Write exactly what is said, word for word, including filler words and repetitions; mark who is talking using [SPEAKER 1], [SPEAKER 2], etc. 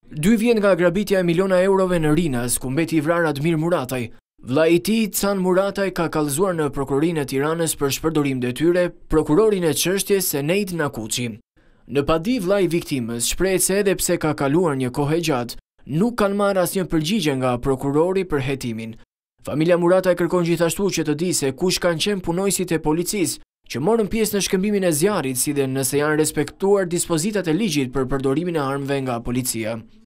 [SPEAKER 1] Dy vjet nga grabitja e miliona eurove në Rinas, ku mbeti i vrarë Admir Murataj, vllai i tij, Can Murataj, ka kallëzuar në Prokurorinë e Tiranës për shpërdorim detyre prokurorin e çështjes Senejt Nakuçi. Në padi, vllai i viktimës shprehet se edhe pse ka kaluar një kohë e gjatë, nuk kanë marrë asnjë përgjigje nga prokurori për hetimin. Familja Murataj kërkon gjithashtu që të di se kush kanë qenë punojësit e policisë që morën pjesë në shkëmbimin e zjarrit, si dhe nëse janë respektuar dispozitat e ligjit për përdorimin e armëve nga policia.